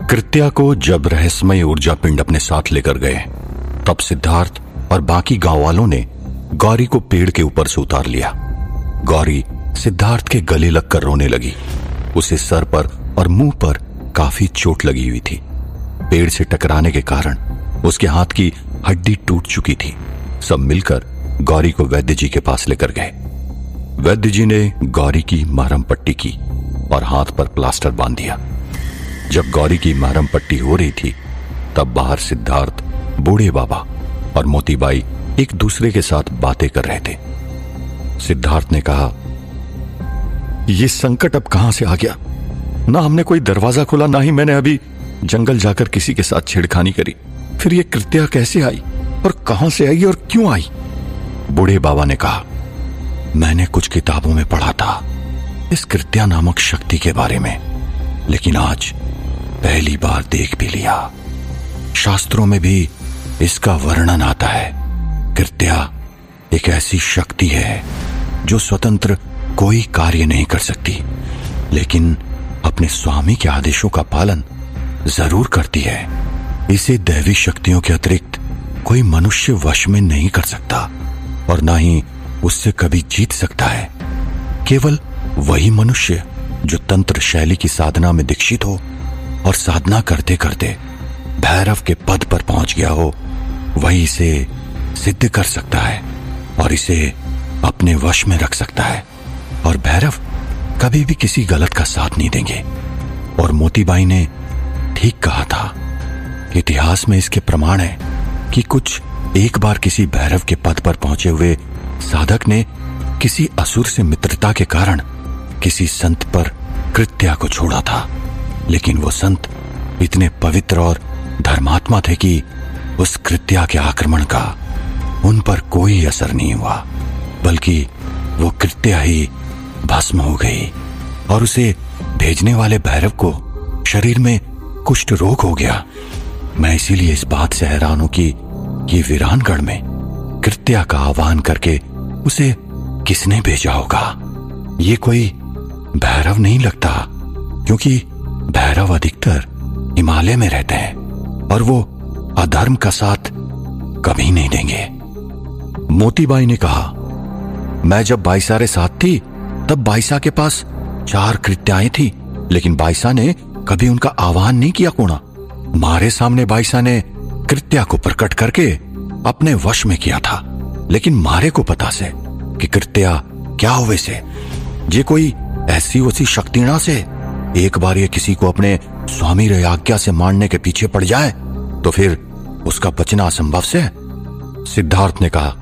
कृत्या को जब रहस्यमय ऊर्जा पिंड अपने साथ लेकर गए तब सिद्धार्थ और बाकी गांव वालों ने गौरी को पेड़ के ऊपर से उतार लिया। गौरी सिद्धार्थ के गले लगकर रोने लगी। उसे सर पर और मुंह पर काफी चोट लगी हुई थी। पेड़ से टकराने के कारण उसके हाथ की हड्डी टूट चुकी थी। सब मिलकर गौरी को वैद्य जी के पास लेकर गए। वैद्य जी ने गौरी की मरहम पट्टी की और हाथ पर प्लास्टर बांध दिया। जब गौरी की मरहम पट्टी हो रही थी तब बाहर सिद्धार्थ, बूढ़े बाबा और मोतीबाई एक दूसरे के साथ बातें कर रहे थे। सिद्धार्थ ने कहा, यह संकट अब कहां से आ गया? ना हमने कोई दरवाजा खोला, ना ही मैंने अभी जंगल जाकर किसी के साथ छेड़खानी करी। फिर यह कृत्या कैसे आई और कहां से आई और क्यों आई? बूढ़े बाबा ने कहा, मैंने कुछ किताबों में पढ़ा था इस कृत्या नामक शक्ति के बारे में, लेकिन आज पहली बार देख भी लिया। शास्त्रों में भी इसका वर्णन आता है। कृत्या एक ऐसी शक्ति है जो स्वतंत्र कोई कार्य नहीं कर सकती, लेकिन अपने स्वामी के आदेशों का पालन जरूर करती है। इसे दैवी शक्तियों के अतिरिक्त कोई मनुष्य वश में नहीं कर सकता और ना ही उससे कभी जीत सकता है। केवल वही मनुष्य जो तंत्र शैली की साधना में दीक्षित हो और साधना करते करते भैरव के पद पर पहुंच गया हो, वही इसे सिद्ध कर सकता है और इसे अपने वश में रख सकता है। और भैरव कभी भी किसी गलत का साथ नहीं देंगे। और मोतीबाई ने ठीक कहा था। इतिहास में इसके प्रमाण है कि कुछ एक बार किसी भैरव के पद पर पहुंचे हुए साधक ने किसी असुर से मित्रता के कारण किसी संत पर कृत्या को छोड़ा था, लेकिन वो संत इतने पवित्र और धर्मात्मा थे कि उस कृत्या के आक्रमण का उन पर कोई असर नहीं हुआ, बल्कि वो कृत्या ही भस्म हो गई और उसे भेजने वाले भैरव को शरीर में कुष्ठ रोग हो गया। मैं इसीलिए इस बात से हैरान हूं कि वीरानगढ़ में कृत्या का आह्वान करके उसे किसने भेजा होगा। ये कोई भैरव नहीं लगता, क्योंकि भैरव अधिकतर हिमालय में रहते हैं और वो अधर्म का साथ कभी नहीं देंगे। मोतीबाई ने कहा, मैं जब बाईसा रे साथ थी तब बाईसा के पास 4 कृत्याएं थी, लेकिन बाईसा ने कभी उनका आह्वान नहीं किया कोना। मारे सामने बाईसा ने कृत्या को प्रकट करके अपने वश में किया था, लेकिन मारे को पता से कि कृत्या क्या हुए से। जे कोई ऐसी वैसी शक्ति ना से एक बार ये किसी को अपने स्वामी रे आज्ञा से मारने के पीछे पड़ जाए तो फिर उसका बचना असंभव से। सिद्धार्थ ने कहा,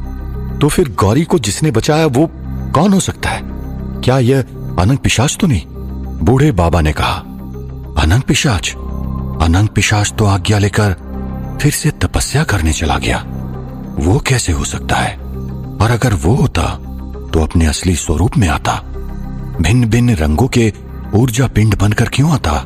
तो फिर गौरी को जिसने बचाया वो कौन हो सकता है? क्या यह अनंग पिशाच तो नहीं? बूढ़े बाबा ने कहा, अनंग पिशाच? अनंग पिशाच तो आज्ञा लेकर फिर से तपस्या करने चला गया। वो कैसे हो सकता है? और अगर वो होता तो अपने असली स्वरूप में आता, भिन्न भिन्न रंगों के ऊर्जा पिंड बनकर क्यों आता?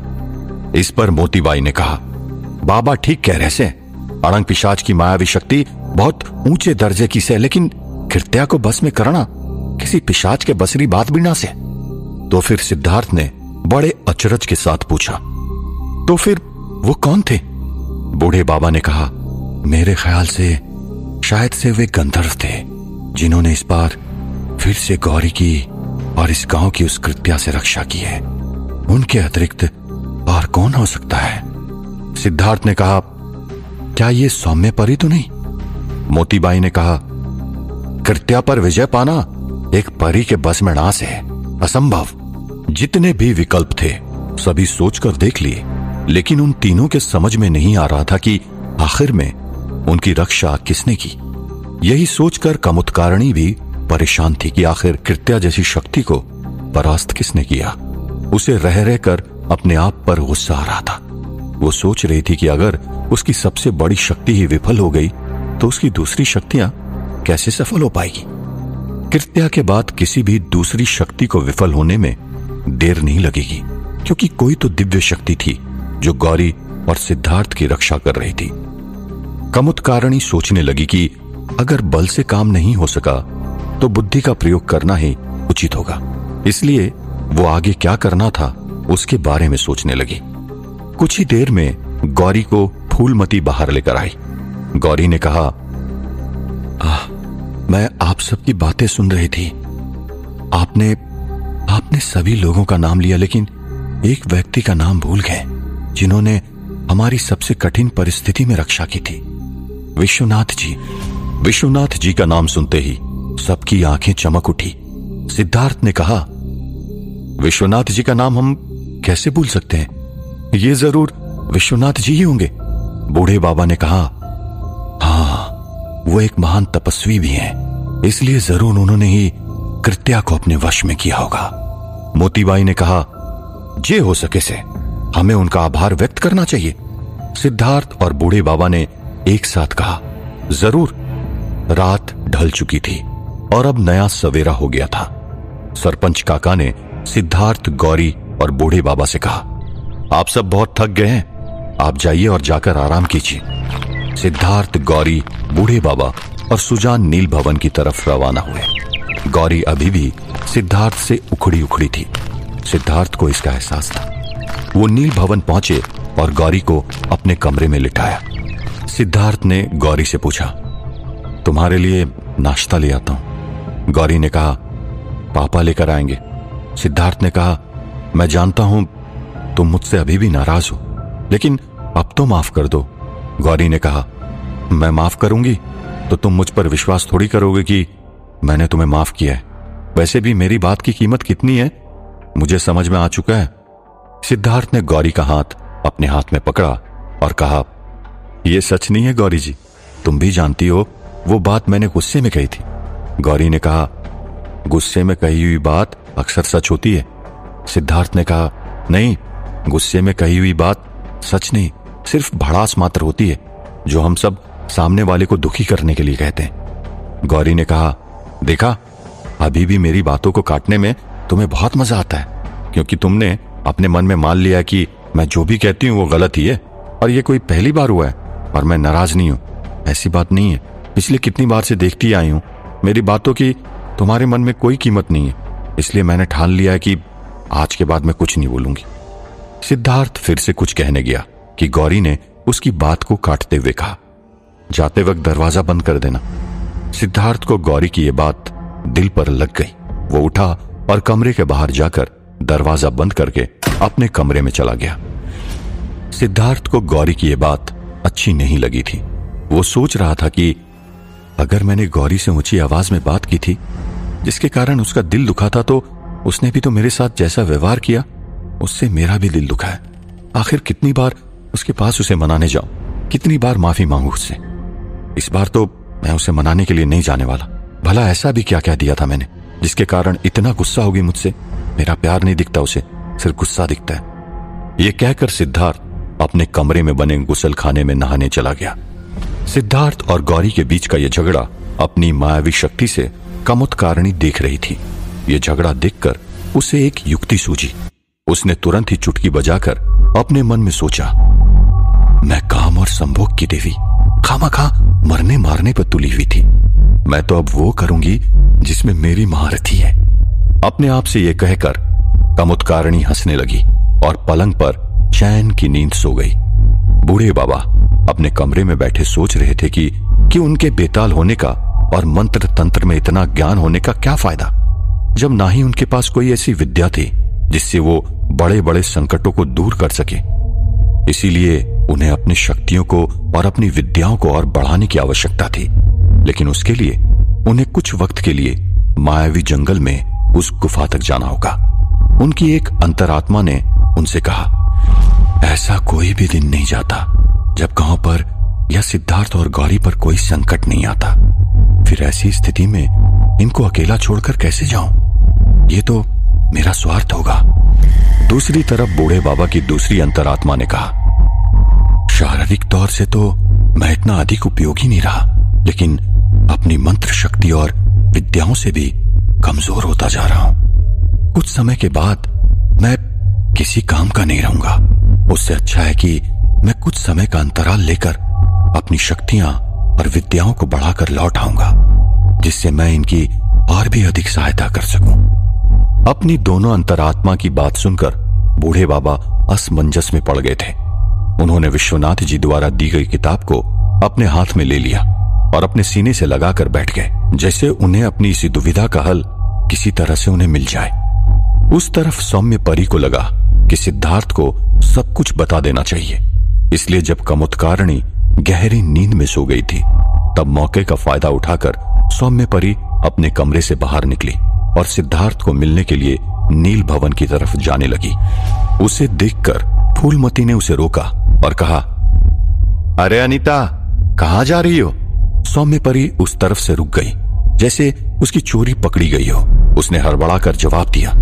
इस पर मोतीबाई ने कहा, बाबा ठीक कह रहे से। अनंग पिशाच की मायावी शक्ति बहुत ऊंचे दर्जे की से, लेकिन कृत्या को बस में करना किसी पिशाच के बसरी बात भी ना से। तो फिर सिद्धार्थ ने बड़े अचरज के साथ पूछा, तो फिर वो कौन थे? बूढ़े बाबा ने कहा, मेरे ख्याल से शायद से वे गंधर्व थे जिन्होंने इस बार फिर से गौरी की और इस गांव की उस कृत्या से रक्षा की है। उनके अतिरिक्त और कौन हो सकता है? सिद्धार्थ ने कहा, क्या ये सौम्य परी तो नहीं? मोतीबाई ने कहा, कृत्या पर विजय पाना एक परी के बस में ना से है, असंभव। जितने भी विकल्प थे सभी सोचकर देख लिए, लेकिन उन तीनों के समझ में नहीं आ रहा था कि आखिर में उनकी रक्षा किसने की। यही सोचकर कमुत्कारणी भी परेशान थी कि आखिर कृत्या जैसी शक्ति को परास्त किसने किया। उसे रह रहकर अपने आप पर गुस्सा आ रहा था। वो सोच रही थी कि अगर उसकी सबसे बड़ी शक्ति ही विफल हो गई तो उसकी दूसरी शक्तियां कैसे सफल हो पाएगी। कृत्या के बाद किसी भी दूसरी शक्ति को विफल होने में देर नहीं लगेगी, क्योंकि कोई तो दिव्य शक्ति थी जो गौरी और सिद्धार्थ की रक्षा कर रही थी। कमुत्कारणी सोचने लगी कि अगर बल से काम नहीं हो सका तो बुद्धि का प्रयोग करना ही उचित होगा। इसलिए वो आगे क्या करना था उसके बारे में सोचने लगी। कुछ ही देर में गौरी को फूलमती बाहर लेकर आई। गौरी ने कहा, मैं आप सबकी बातें सुन रही थी। आपने सभी लोगों का नाम लिया, लेकिन एक व्यक्ति का नाम भूल गए जिन्होंने हमारी सबसे कठिन परिस्थिति में रक्षा की थी। विश्वनाथ जी। विश्वनाथ जी का नाम सुनते ही सबकी आंखें चमक उठी। सिद्धार्थ ने कहा, विश्वनाथ जी का नाम हम कैसे भूल सकते हैं? ये जरूर विश्वनाथ जी ही होंगे। बूढ़े बाबा ने कहा, हाँ, वो एक महान तपस्वी भी हैं, इसलिए जरूर उन्होंने ही कृत्या को अपने वश में किया होगा। मोतीबाई ने कहा, जे हो सके से हमें उनका आभार व्यक्त करना चाहिए। सिद्धार्थ और बूढ़े बाबा ने एक साथ कहा, जरूर। रात ढल चुकी थी और अब नया सवेरा हो गया था। सरपंच काका ने सिद्धार्थ, गौरी और बूढ़े बाबा से कहा, आप सब बहुत थक गए हैं, आप जाइए और जाकर आराम कीजिए। सिद्धार्थ, गौरी, बूढ़े बाबा और सुजान नील भवन की तरफ रवाना हुए। गौरी अभी भी सिद्धार्थ से उखड़ी उखड़ी थी। सिद्धार्थ को इसका एहसास था। वो नील भवन पहुंचे और गौरी को अपने कमरे में लिटाया। सिद्धार्थ ने गौरी से पूछा, तुम्हारे लिए नाश्ता ले आता हूं। गौरी ने कहा, पापा लेकर आएंगे। सिद्धार्थ ने कहा, मैं जानता हूं तुम मुझसे अभी भी नाराज हो, लेकिन अब तो माफ कर दो। गौरी ने कहा, मैं माफ करूंगी तो तुम मुझ पर विश्वास थोड़ी करोगे कि मैंने तुम्हें माफ किया है। वैसे भी मेरी बात की कीमत कितनी है मुझे समझ में आ चुका है। सिद्धार्थ ने गौरी का हाथ अपने हाथ में पकड़ा और कहा, यह सच नहीं है गौरी जी, तुम भी जानती हो वो बात मैंने गुस्से में कही थी। गौरी ने कहा, गुस्से में कही हुई बात अक्सर सच होती है। सिद्धार्थ ने कहा, नहीं, गुस्से में कही हुई बात सच नहीं, सिर्फ भड़ास मात्र होती है जो हम सब सामने वाले को दुखी करने के लिए कहते हैं। गौरी ने कहा, देखा, अभी भी मेरी बातों को काटने में तुम्हें बहुत मजा आता है, क्योंकि तुमने अपने मन में मान लिया कि मैं जो भी कहती हूं वो गलत ही है, और ये कोई पहली बार हुआ है और मैं नाराज नहीं हूं। ऐसी बात नहीं है, पिछले कितनी बार से देखती आई हूं, मेरी बातों की तुम्हारे मन में कोई कीमत नहीं है, इसलिए मैंने ठान लिया है कि आज के बाद मैं कुछ नहीं बोलूंगी। सिद्धार्थ फिर से कुछ कहने गया कि गौरी ने उसकी बात को काटते हुए कहा, जाते वक्त दरवाजा बंद कर देना। सिद्धार्थ को गौरी की यह बात दिल पर लग गई। वो उठा और कमरे के बाहर जाकर दरवाजा बंद करके अपने कमरे में चला गया। सिद्धार्थ को गौरी की यह बात अच्छी नहीं लगी थी। वो सोच रहा था कि अगर मैंने गौरी से ऊंची आवाज में बात की थी जिसके कारण उसका दिल दुखा था, तो उसने भी तो मेरे साथ जैसा व्यवहार किया उससे मेरा भी दिल दुखा है। आखिर कितनी बार उसके पास उसे मनाने जाऊं, कितनी बार माफी मांगू उससे। इस बार तो मैं उसे मनाने के लिए नहीं जाने वाला। भला ऐसा भी क्या कह दिया था मैंने जिसके कारण इतना गुस्सा होगी मुझसे? मेरा प्यार नहीं दिखता उसे, सिर्फ गुस्सा दिखता है। यह कहकर सिद्धार्थ अपने कमरे में बने गुसल खाने में नहाने चला गया। सिद्धार्थ और गौरी के बीच का यह झगड़ा अपनी मायावी शक्ति से कमुत्कारिणी देख रही थी। यह झगड़ा देखकर उसे एक युक्ति सूझी। उसने तुरंत ही चुटकी बजाकर अपने मन में सोचा, मैं काम और संभोग की देवी खामखा मरने मारने पर तुली हुई थी, मैं तो अब वो करूंगी जिसमें मेरी महारथी है। अपने आप से यह कहकर कमुत्कारिणी हंसने लगी और पलंग पर चैन की नींद सो गई। बूढ़े बाबा अपने कमरे में बैठे सोच रहे थे कि उनके बेताल होने का और मंत्र तंत्र में इतना ज्ञान होने का क्या फायदा, जब ना ही उनके पास कोई ऐसी विद्या थी जिससे वो बड़े बड़े संकटों को दूर कर सके। इसीलिए उन्हें अपनी शक्तियों को और अपनी विद्याओं को और बढ़ाने की आवश्यकता थी। लेकिन उसके लिए उन्हें कुछ वक्त के लिए मायावी जंगल में उस गुफा तक जाना होगा। उनकी एक अंतरात्मा ने उनसे कहा, ऐसा कोई भी दिन नहीं जाता जब गांव पर या सिद्धार्थ और गौरी पर कोई संकट नहीं आता। फिर ऐसी स्थिति में इनको अकेला छोड़कर कैसे जाऊं? ये तो मेरा स्वार्थ होगा। दूसरी तरफ बूढ़े बाबा की दूसरी अंतरात्मा ने कहा, शारीरिक तौर से तो मैं इतना अधिक उपयोगी नहीं रहा, लेकिन अपनी मंत्र शक्ति और विद्याओं से भी कमजोर होता जा रहा हूं। कुछ समय के बाद मैं किसी काम का नहीं रहूंगा। उससे अच्छा है कि मैं कुछ समय का अंतराल लेकर अपनी शक्तियां और विद्याओं को बढ़ाकर लौट आऊंगा, जिससे मैं इनकी और भी अधिक सहायता कर सकूं। अपनी दोनों अंतरात्मा की बात सुनकर बूढ़े बाबा असमंजस में पड़ गए थे। उन्होंने विश्वनाथ जी द्वारा दी गई किताब को अपने हाथ में ले लिया और अपने सीने से लगाकर बैठ गए, जैसे उन्हें अपनी इसी दुविधा का हल किसी तरह से उन्हें मिल जाए। उस तरफ सौम्य परी को लगा कि सिद्धार्थ को सब कुछ बता देना चाहिए, इसलिए जब कमुत्कारणी गहरी नींद में सो गई थी तब मौके का फायदा उठाकर सौम्य परी अपने कमरे से बाहर निकली और सिद्धार्थ को मिलने के लिए नील भवन की तरफ जाने लगी। उसे देखकर फूलमती ने उसे रोका और कहा, अरे अनीता, कहां जा रही हो? सौम्य परी उस तरफ से रुक गई, जैसे उसकी चोरी पकड़ी गई हो। उसने हड़बड़ाकर जवाब दिया,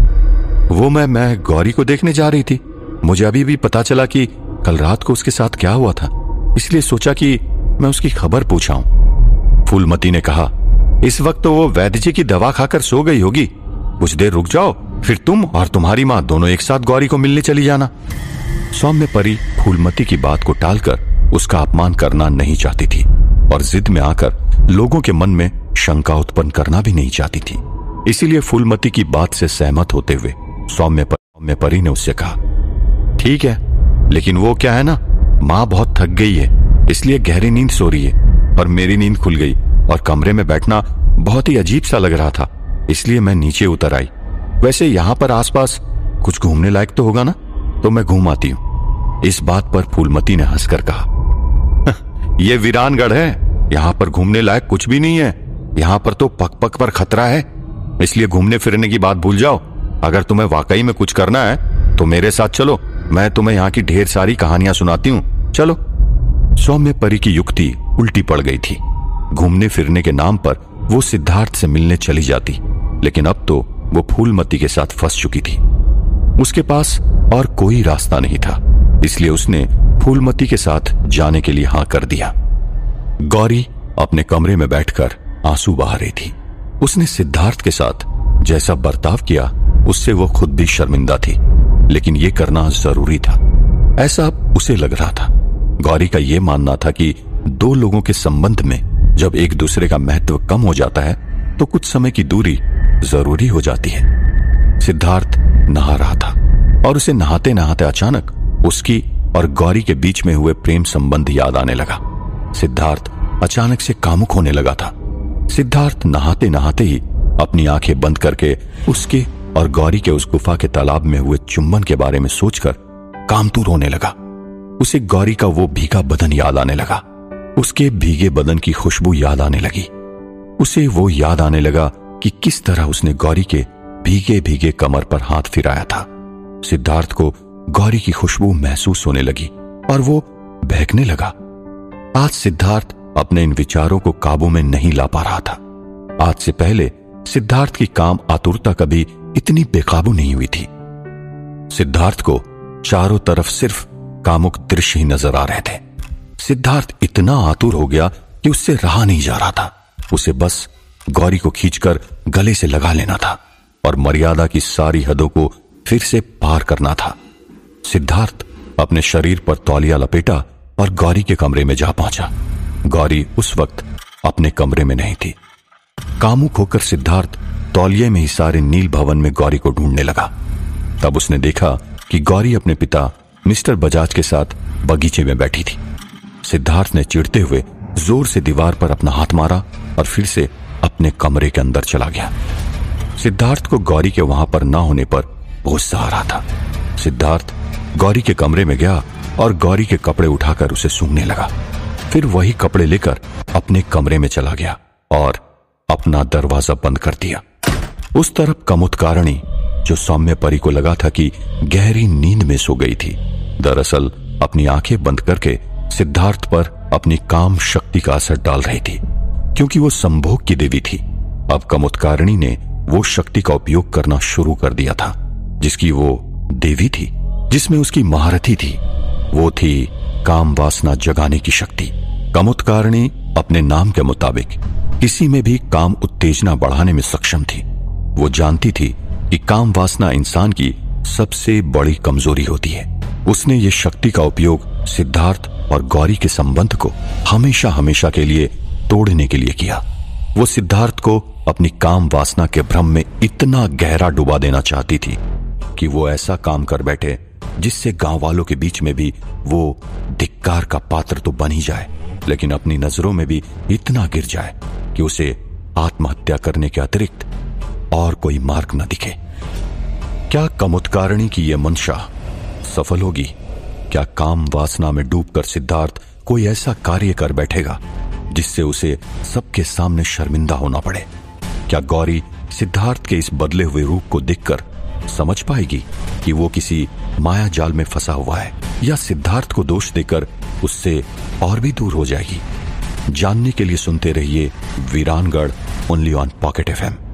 वो मैं गौरी को देखने जा रही थी। मुझे अभी भी पता चला कि कल रात को उसके साथ क्या हुआ था, इसलिए सोचा कि मैं उसकी खबर पूछाऊं। फूलमती ने कहा, इस वक्त तो वो वैद्य जी की दवा खाकर सो गई होगी। कुछ देर रुक जाओ, फिर तुम और तुम्हारी मां दोनों एक साथ गौरी को मिलने चली जाना। सौम्य परी फूलमती की बात को टालकर उसका अपमान करना नहीं चाहती थी और जिद में आकर लोगों के मन में शंका उत्पन्न करना भी नहीं चाहती थी। इसीलिए फूलमती की बात से सहमत होते हुए सौम्य परी ने उससे कहा, ठीक है, लेकिन वो क्या है ना, मां बहुत थक गई है, इसलिए गहरी नींद सो रही है और मेरी नींद खुल गई और कमरे में बैठना बहुत ही अजीब सा लग रहा था, इसलिए मैं नीचे उतर आई। वैसे यहां पर आसपास कुछ घूमने लायक तो होगा ना, तो मैं घूम आती हूं। इस बात पर फूलमती ने हंसकर कहा, यह वीरानगढ़ है, यहां पर घूमने लायक कुछ भी नहीं है। यहां पर तो पग पग पर खतरा है, इसलिए घूमने फिरने की बात भूल जाओ। अगर तुम्हें वाकई में कुछ करना है तो मेरे साथ चलो, मैं तुम्हें यहाँ की ढेर सारी कहानियां सुनाती हूँ, चलो। सौम्य परी की युक्ति उल्टी पड़ गई थी। घूमने फिरने के नाम पर वो सिद्धार्थ से मिलने चली जाती, लेकिन अब तो वो फूलमती के साथ फंस चुकी थी। उसके पास और कोई रास्ता नहीं था, इसलिए उसने फूलमती के साथ जाने के लिए हां कर दिया। गौरी अपने कमरे में बैठकर आंसू बहा रही थी। उसने सिद्धार्थ के साथ जैसा बर्ताव किया उससे वो खुद भी शर्मिंदा थी, लेकिन ये करना जरूरी था, ऐसा उसे लग रहा था। गौरी का यह मानना था कि दो लोगों के संबंध में जब एक दूसरे का महत्व कम हो जाता है तो कुछ समय की दूरी जरूरी हो जाती है। सिद्धार्थ नहा रहा था और उसे नहाते नहाते अचानक उसकी और गौरी के बीच में हुए प्रेम संबंध याद आने लगा। सिद्धार्थ अचानक से कामुक होने लगा था। सिद्धार्थ नहाते नहाते ही अपनी आंखें बंद करके उसके और गौरी के उस गुफा के तालाब में हुए चुंबन के बारे में सोचकर कामतुर होने लगा। उसे गौरी का वो भीगा बदन याद आने लगा, उसके भीगे बदन की खुशबू याद आने लगी। उसे वो याद आने लगा कि किस तरह उसने गौरी के भीगे भीगे कमर पर हाथ फिराया था। सिद्धार्थ को गौरी की खुशबू महसूस होने लगी और वो बहकने लगा। आज सिद्धार्थ अपने इन विचारों को काबू में नहीं ला पा रहा था। आज से पहले सिद्धार्थ की काम आतुरता कभी इतनी बेकाबू नहीं हुई थी। सिद्धार्थ को चारों तरफ सिर्फ कामुक दृश्य ही नजर आ रहे थे। सिद्धार्थ इतना आतुर हो गया कि उससे रहा नहीं जा रहा था। उसे बस गौरी को खींचकर गले से लगा लेना था और मर्यादा की सारी हदों को फिर से पार करना था। सिद्धार्थ अपने शरीर पर तौलिया लपेटा और गौरी के कमरे में जा पहुंचा। गौरी उस वक्त अपने कमरे में नहीं थी। कामुक होकर सिद्धार्थ तौलिये में ही सारे नील भवन में गौरी को ढूंढने लगा। तब उसने देखा कि गौरी अपने पिता मिस्टर बजाज के साथ बगीचे में बैठी थी। सिद्धार्थ ने चिढ़ते हुए जोर से दीवार पर अपना हाथ मारा और फिर से अपने कमरे के अंदर चला गया। सिद्धार्थ को गौरी के वहां पर ना होने पर गुस्सा आ रहा था। सिद्धार्थ गौरी के कमरे में गया और गौरी के कपड़े उठाकर उसे सूंघने लगा। फिर वही कपड़े लेकर अपने कमरे में चला गया और अपना दरवाजा बंद कर दिया। उस तरफ कमुत्कारणी, जो सौम्य परी को लगा था कि गहरी नींद में सो गई थी, दरअसल अपनी आंखें बंद करके सिद्धार्थ पर अपनी काम शक्ति का असर डाल रही थी, क्योंकि वो संभोग की देवी थी। अब कमुत्कारणी ने वो शक्ति का उपयोग करना शुरू कर दिया था जिसकी वो देवी थी, जिसमें उसकी महारथी थी। वो थी काम वासना जगाने की शक्ति। कमुत्कारणी अपने नाम के मुताबिक किसी में भी काम उत्तेजना बढ़ाने में सक्षम थी। वो जानती थी कि काम वासना इंसान की सबसे बड़ी कमजोरी होती है। उसने ये शक्ति का उपयोग सिद्धार्थ और गौरी के संबंध को हमेशा हमेशा के लिए तोड़ने के लिए किया। वो सिद्धार्थ को अपनी काम वासना के भ्रम में इतना गहरा डुबा देना चाहती थी कि वो ऐसा काम कर बैठे जिससे गांव वालों के बीच में भी वो धिक्कार का पात्र तो बन ही जाए, लेकिन अपनी नजरों में भी इतना गिर जाए कि उसे आत्महत्या करने के अतिरिक्त और कोई मार्ग न दिखे। क्या कमुत्कारणी की यह मंशा सफल होगी? क्या काम वासना में डूबकर सिद्धार्थ कोई ऐसा कार्य कर बैठेगा जिससे उसे सबके सामने शर्मिंदा होना पड़े? क्या गौरी सिद्धार्थ के इस बदले हुए रूप को देखकर समझ पाएगी कि वो किसी माया जाल में फंसा हुआ है, या सिद्धार्थ को दोष देकर उससे और भी दूर हो जाएगी? जानने के लिए सुनते रहिए Viranagarh, only on pocket FM।